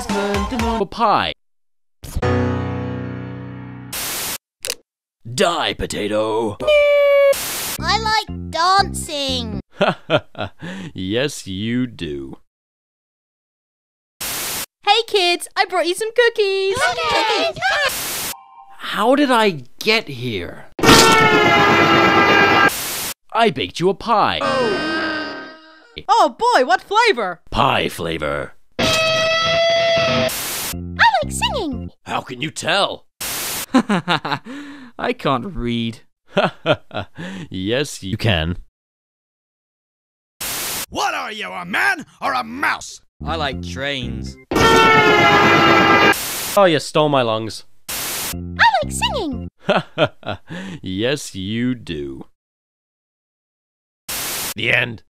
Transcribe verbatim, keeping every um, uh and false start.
Please learn to know pie. Die, potato. I like dancing. Yes, you do. Hey kids, I brought you some cookies. Cookies. How did I get here? I baked you a pie. Oh boy, what flavor? Pie flavor. I like singing. How can you tell? I can't read. Yes, you can. What are you, a man or a mouse? I like trains. Oh, you stole my lungs. I like singing. Yes, you do. The end.